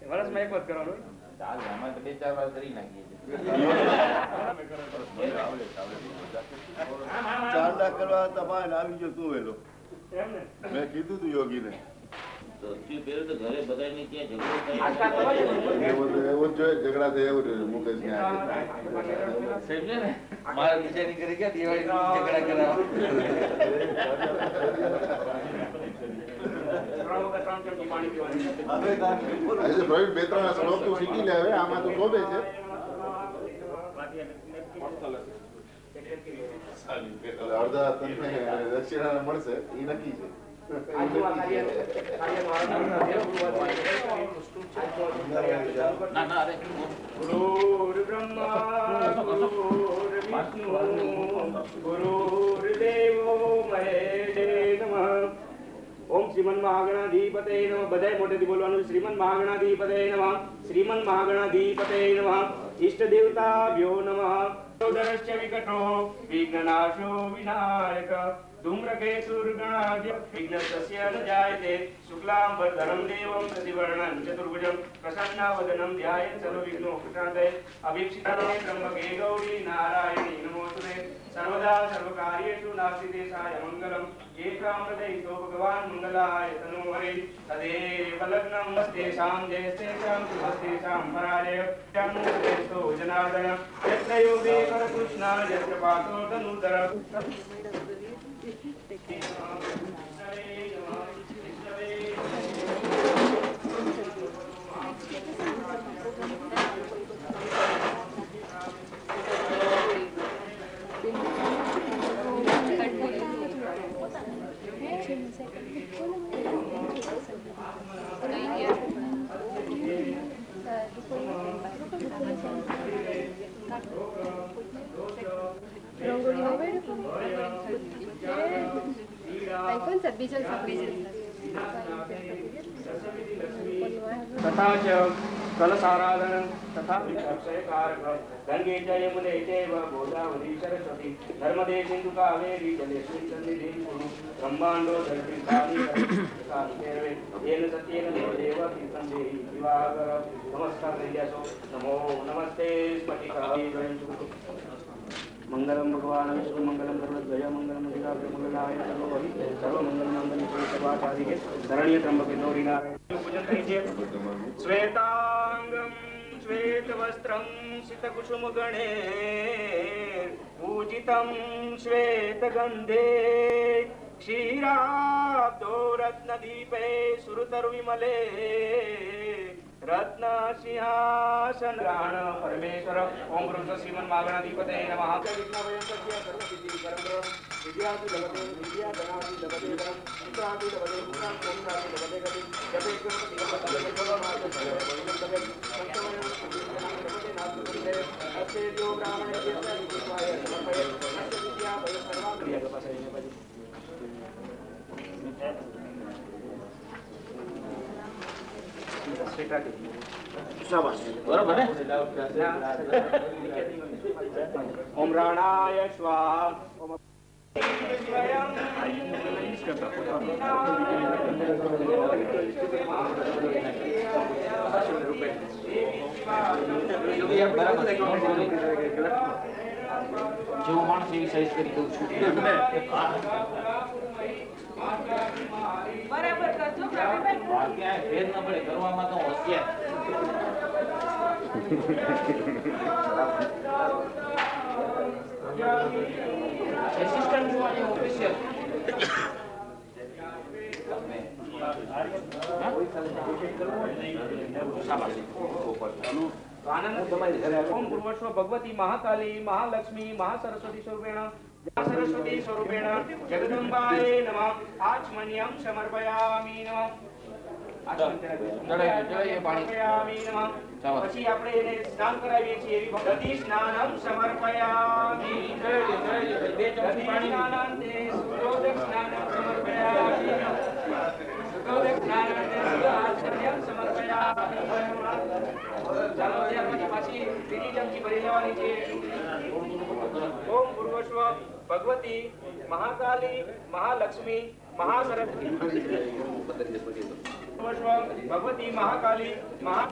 વર્ષમાં એક વખત કરવાનું. ચાલ આમાં તો 2-4 વાર કરી નાખીએ ચાંદા કરવા તમારે આવી ગયો તું વેલો. મેં કીધું તું યોગી ને ઘરે બધા ની ત્યાં એવું જોઈએ ઝઘડા થાય એવું મુકેશ ને મારા બિચારી કરી ગયા દિવાળી ઝઘડા કરાવવા. બે ત્રણ શ્લોક તું શીખી લે. હવે આમાં તો શોભે છે અડધા તમને દક્ષિણા મળશે એ નક્કી છે. ઓમ શ્રીમન મહાગણાધિપતે નમઃ. બધાય મોટેથી બોલવાનું. શ્રીમન મહાગણાધિપતે નમઃ. શ્રીમન મહાગણાધિપતે નમઃ. ઈષ્ટ દેવતાભ્યો નમઃ. દરશ્ય વિકટો વિઘ્નનાશો વિનાયક ધૂમ્રકેતુર્ગણાદ્ય વિઘ્નસ્ય ન જાયતે શુક્લાંબરધરમ દેવમ પ્રતિવર્ણં ચતુર્ભુજં પ્રસન્નાવદनं ધ્યાયેત સર્વવિઘ્નોપશાંતયે અભીપ્સિતાય ત્રંબકે ગૌરી નારાયણી નમોસ્તુતે સર્વદા સર્વકાર્યેષુ નાસ્તિ દેશાય મંગલમ એકામૃતૈતો ભગવાન મંગલાય તનોહરે તદેવ લગ્નમ સ્તેષાં દેસ્તેષાં સુમસ્તેષાં પરાજય જન્મસ્તો જનાર્દન યત્ર યોગે કરકૃષ્ણ યત્ર પાતો તનુતર तथा च कलशाराधन तथा अक्षयकारक गंगे च यमुने चैव गोदावरी सरस्वती नर्मदे सिंधु कावेरी जलेस्मिन् सन्निधिं कुरु ब्रह्माण्डो दर्शितानि सर्वे येन सत्येन देवदेव कीर्तनं देहि दिवाकर नमस्कार नैयासो नमो नमस्ते स्फटिकाय मंगलम भगवान विष्णु मंगलम सर्वद्वय मंगलम अधिकाग्र मंगलाय सर्वमंगल मंगल सर्वाचार्य शरण्य त्र्यंबके गौरी नारायण पूजन करिए. श्वेतांगम श्वेतवस्त्रं सितकुसुमगणे पूजितं श्वेतगंधे क्षीराब्दो रत्नदीपे सुरतरुविमले रत्न सिंहासन ग्रहण परमेश्वर. ओम गुरु श्रीमन मागणाधिपते नमः. विघ्नभयं सत्य सर्वसिद्धि परब्रह्म विद्याति लभते विद्या धनाति लभते धनं पुत्राति लभते पुत्रं पुत्राति लभते गति जपे गणपति लभते भगवान् सर्वं संतमयं लभते नास्ति अस्ते जो ब्राह्मणे विद्याय समर्पये नश्य विद्या भय सर्वा क्रिया कपासये भजे. बरोबर है. ओम राणाय स्वाहा. જેવું માણસ એવી સાઈઝ કરી દઉં છું. બરાબર કરજો. ક્યાંય ફેર ન પડે કરવામાં તો હોશિયાર. એસિસ્ટન્ટ ઓફિસર ओम पूर्वस्व भगवती महाकाली महालक्ष्मी महासरस्वती स्वरूपेण सरस्वती स्वरूपेण जगदम्बाय नमः. आचमन्यं समर्पयामि नमः. પછી આપણે એને સ્નાન કરાવીએ છીએ એવી ભક્તિ સ્નાનમ સમર્પયામિ. સ્નાનાંતે સુરોદક સ્નાનમ સમર્પયામિ. સુરોદક સ્નાનાંતે સુરાચર્યમ સમર્પયામિ. ચાલો ત્યાર પછી બીજી ચમચી ભરી લેવાની છે. ઓમ પૂર્વસ્વ ભગવતી महाकाली महालक्ष्मी महासरस्वती भगवती महाकाली महा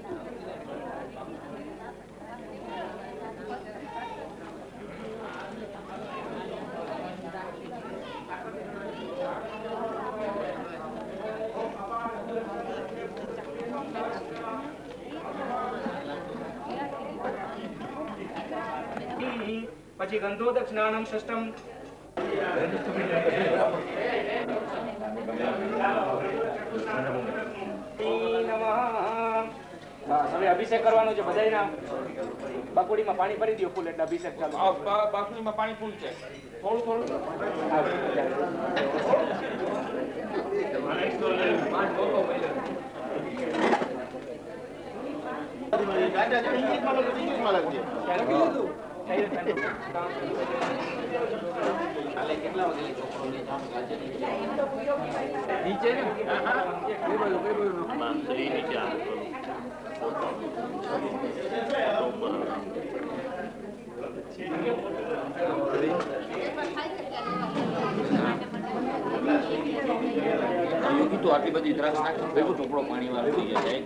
પછી ગંધોદક સ્નાનમ ષષ્ઠમ હવે અભિષેક કરવાનો છે બધાયના બાકુડીમાં પાણી ભરી દો ફૂલ એટલે અભિષેક ચાલુ. બાકડીમાં પાણી ફૂલ છે, થોડું થોડું કેટલા વાગે છોકરો નીચે ને કીધું આટલી બધી દ્રાક્ષ નાખી ભેગું ચોપડો પાણી વાળો થઈ જાય.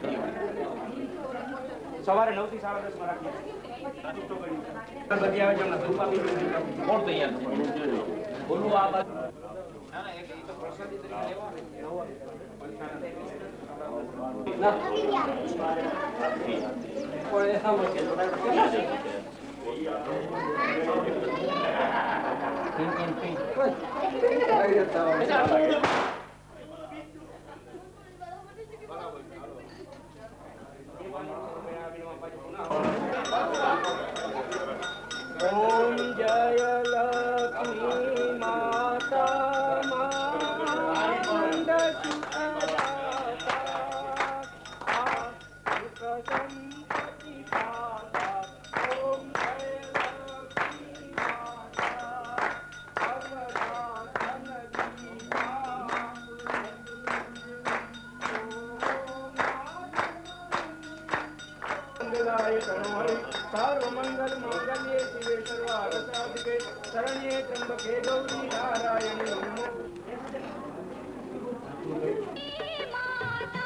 સવારે 9 થી 10:30 માં રાખીએ. બધી આવે છે હમણાં ધૂપ આપી કોણ તૈયાર છે બોલું આ બાજુ ના ના એ તો પ્રસાદી તરીકે ओम जय लक्ष्मी माता मानंद संपत्ति दाता ओम जय लक्ष्मी माता अवधान सर्व मंगल मंगल्ये शिवे सर्वार्थ साधिके शरण्ये त्र्यंबके गौरी नारायणी नमोस्तुते.